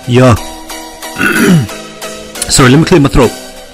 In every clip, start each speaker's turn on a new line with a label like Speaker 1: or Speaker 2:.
Speaker 1: Yeah. Sorry, let me clear my throat.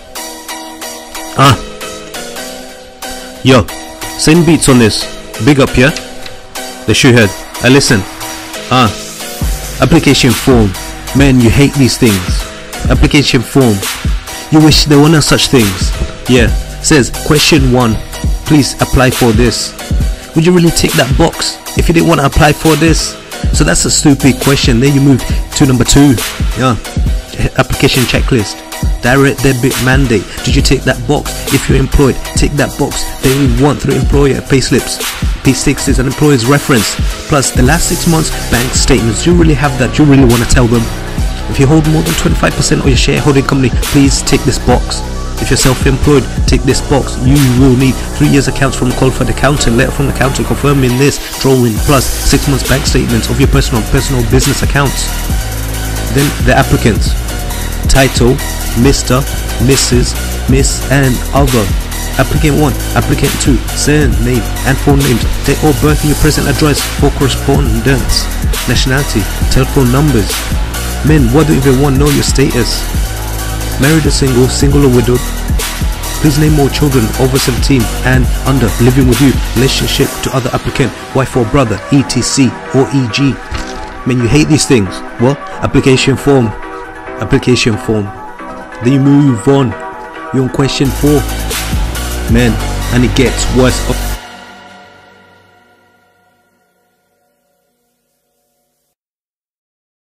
Speaker 1: Yo, same beats on this. Big up, yeah? The shoehead. Listen. Application form. Man, you hate these things. Application form. You wish there were no such things. Yeah. Says question 1. Please apply for this. Would you really tick that box if you didn't want to apply for this? So that's a stupid question. Then you move to number 2. Yeah. Application checklist. Direct debit mandate. Did you tick that box? If you're employed, tick that box. Then you want through employer payslips. P6 is an employer's reference. Plus the last 6 months bank statements. Do you really have that? Do you really want to tell them? If you hold more than 25% of your shareholding company, please tick this box. If you're self-employed, tick this box. You will need 3 years accounts from a qualified accountant, letter from the accountant confirming this, drawing, plus 6 months bank statements of your personal business accounts. Then the applicants. Title, Mr., Mrs., Miss and other. Applicant 1, applicant 2, surname and full names, date of birth and your present address for correspondence, nationality, telephone numbers. Men, why don't you even want to know your status? Married or single, single or widowed. Please name more children over 17 and under living with you. Relationship to other applicant, wife or brother, etc. or EG. Man, you hate these things. Well, application form. Application form. Then you move on. You're on question 4. Man, and it gets worse.